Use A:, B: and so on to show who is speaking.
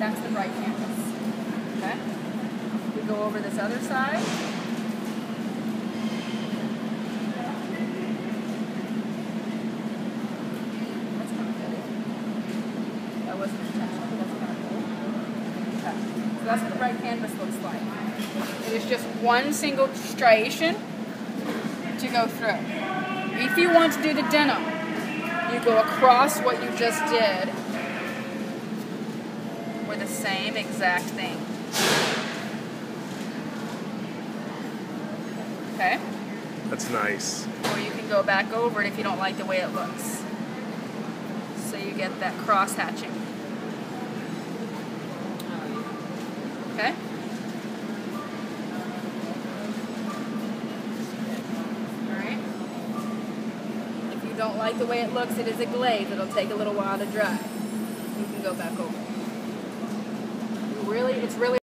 A: That's the right canvas. Okay? We go over this other side. That's kind of good. That wasn't intentional, but that's kind of cool. Okay. So that's what the right canvas looks like. It is just one single striation to go through. If you want to do the denim, you go across what you just did with the same exact thing. Okay?
B: That's nice.
A: Or you can go back over it if you don't like the way it looks. So you get that cross hatching. Okay? Alright? If you don't like the way it looks, it is a glaze. It'll take a little while to dry. You can go back over. It's really